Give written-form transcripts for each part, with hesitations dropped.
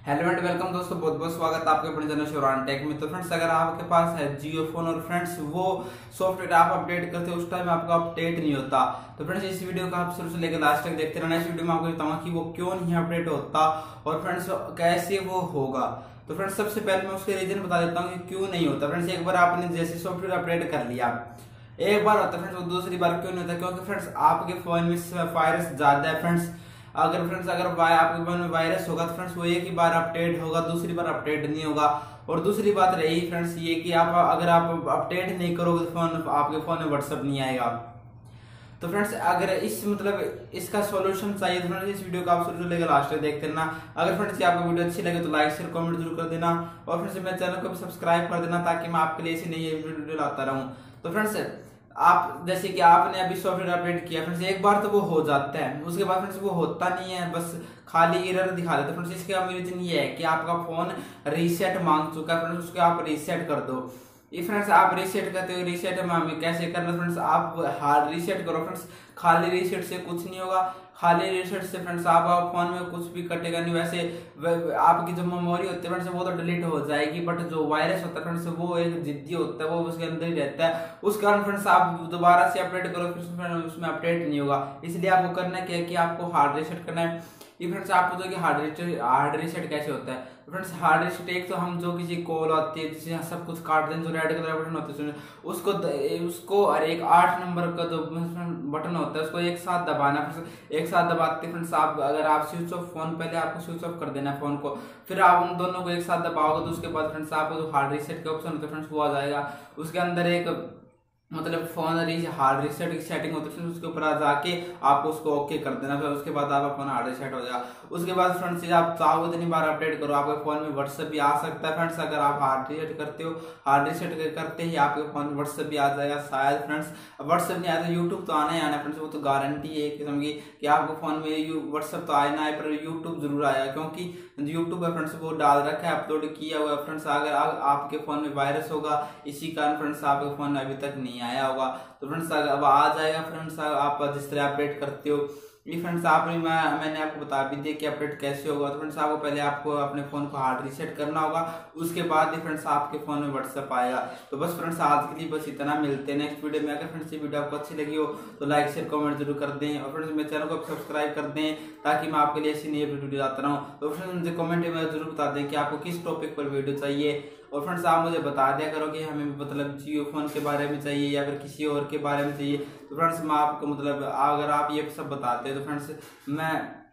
Hello and welcome दोस्तों, बहुत बहुत स्वागत है आपके अपने चैनल शिवरान टेक में। तो फ्रेंड्स, अगर आपके पास है जियो फोन और फ्रेंड्स वो सॉफ्टवेयर आप अपडेट करते हो उस टाइम आपका अपडेट नहीं होता, तो फ्रेंड्स इस वीडियो को आप शुरू से लेकर लास्ट तक देखते रहना। इस वीडियो में आपको बताऊंगा कि वो क्यों नहीं अपडेट होता और फ्रेंड्स कैसे वो होगा। तो फ्रेंड्स सबसे पहले मैं उसके रीजन बता देता हूँ कि क्यों नहीं होता। फ्रेंड्स एक बार आपने जैसे सॉफ्टवेयर अपडेट कर लिया, एक बार होता है फ्रेंड्स, वो दूसरी बार क्यों नहीं होता? क्योंकि फ्रेंड्स आपके फोन में वायरस ज्यादा है। फ्रेंड्स अगर आपके फोन में वायरस होगा तो फ्रेंड्स वो एक ही बार अपडेट होगा, दूसरी बार अपडेट नहीं होगा। और दूसरी बात रही फ्रेंड्स ये कि अगर आप अपडेट नहीं करोगे तो आपके फोन में व्हाट्सएप नहीं आएगा। तो फ्रेंड्स अगर इसका सॉल्यूशन चाहिए तो फ्रेंड्स इस वीडियो को आप शुरू से लेकर लास्ट तक देखते रहना। अगर फ्रेंड्स आपको वीडियो अच्छी लगे तो लाइक शेयर कमेंट जरूर कर देना और फ्रेंड्स मेरे चैनल को भी सब्सक्राइब कर देना ताकि मैं आपके लिए ऐसी नई वीडियो लाता रहूं। तो फ्रेंड्स आप जैसे कि आपने अभी सॉफ्टवेयर अपडेट किया फ्रेंड्स, एक बार तो वो हो जाता है, उसके बाद फ्रेंड्स वो होता नहीं है, बस खाली एरर दिखा देता है। फ्रेंड्स इसका रीजन ये है कि आपका फोन रीसेट मांग चुका है। फ्रेंड्स उसको आप रीसेट कर दो। ये फ्रेंड्स आप रीसेट करते हो, रीसेट में कैसे करना फ्रेंड्स, आप हार्ड रीसेट करो। फ्रेंड्स खाली रीसेट से कुछ नहीं होगा, खाली रीसेट से फ्रेंड्स आप फोन में कुछ भी कटेगा नहीं। वैसे आपकी जो मेमोरी होती है फ्रेंड्स वो तो डिलीट हो जाएगी, बट जो वायरस होता है फ्रेंड्स वो एक जिद्दी होता है, वो उसके अंदर ही रहता है। उस कारण फ्रेंड्स आप दोबारा से अपडेट करो फिर उसमें अपडेट नहीं होगा। इसलिए आपको करना क्या है कि आपको हार्ड रीसेट करना है। ये फ्रेंड्स आप पूछो कि हार्ड रीसेट कैसे होता है? तो फ्रेंड्स हार्ड रीसेट एक तो हम जो किसी कॉल आती है जिसे सब कुछ काट दें, जो रेड कलर बटन होता है उसको और एक 8 नंबर का जो बटन होता है उसको एक साथ दबाना। फिर एक साथ दबाते फ्रेंड्स अगर आप स्विच ऑफ फोन, पहले आपको स्विच ऑफ कर देना फोन को, फिर आप उन दोनों को एक साथ दबाओगे तो उसके बाद फ्रेंड्स आपको जो हार्ड रीसेट का ऑप्शन होता है फ्रेंड्स वो आ जाएगा। उसके अंदर एक फोन हार्ड रीसेट की सेटिंग होती है, उसके ऊपर जाके आप उसको ओके कर देना। फिर उसके बाद आपका फोन हार्ड रीसेट हो जाएगा। उसके बाद फ्रेंड्स आप चाहो इतनी बार अपडेट करो, आपके फोन में व्हाट्सएप भी आ सकता है। फ्रेंड्स अगर आप हार्ड रीसेट करते हो, हार्ड रीसेट करते ही आपके फोन में व्हाट्सएप भी आ जाएगा शायद। फ्रेंड्स व्हाट्सएप नहीं आया तो यूट्यूब तो आना ही आना फ्रेंड्स, वो तो गारंटी है कि आपको फोन में व्हाट्सएप तो आए ना आए पर यूट्यूब जरूर आएगा, क्योंकि यूट्यूब है फ्रेंड्स वो डाल रखा है, अपलोड किया हुआ है। फ्रेंड्स अगर आपके फोन में वायरस होगा इसी कारण फ्रेंड्स आपके फोन में अभी तक नहीं आया होगा, तो फ्रेंड्स अब आ जाएगा। फ्रेंड्स आप जिस तरह अपडेट करते हो ये फ्रेंड्स मैंने आपको बता भी दिया कि अपडेट कैसे होगा। तो फ्रेंड्स आपको अपने फोन को हार्ड रीसेट करना होगा, उसके बाद ही फ्रेंड्स आपके फोन में व्हाट्सएप आएगा। तो बस फ्रेंड्स आज के लिए बस इतना, मिलते हैं नेक्स्ट वीडियो में। अगर फ्रेंड्स ये वीडियो आपको अच्छी लगी हो तो लाइक शेयर कमेंट जरूर कर दें और फ्रेंड्स मेरे चैनल को सब्सक्राइब कर दें ताकि मैं आपके लिए ऐसी नई वीडियो लाता रहूं। तो फ्रेंड्स मुझे कमेंट में जरूर बता दें कि आपको किस टॉपिक पर वीडियो चाहिए और फ्रेंड्स आप मुझे बता दिया करो कि हमें जियो फोन के बारे में चाहिए या फिर किसी और के बारे में चाहिए। तो फ्रेंड्स मैं आपको अगर आप ये सब बताते हैं तो फ्रेंड्स मैं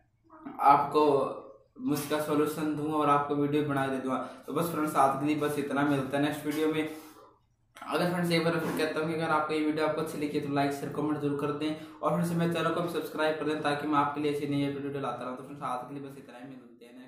आपको उसका सॉल्यूशन दूंगा और आपको वीडियो बना दे दूंगा। तो बस फ्रेंड्स आज के लिए बस इतना, मिलता है नेक्स्ट वीडियो में। अगर फ्रेंड्स एक बार फिर कहता हूँ कि अगर आपको ये वीडियो आपको अच्छी लगी तो लाइक शेयर कमेंट जरूर कर दें और फ्रेंड्स मेरे चैनल को भी सब्सक्राइब कर दें ताकि मैं आपके लिए ऐसी नई वीडियो लाता रहूँ। तो फ्रेंड्स आज के लिए बस इतना ही, मिलते हैं।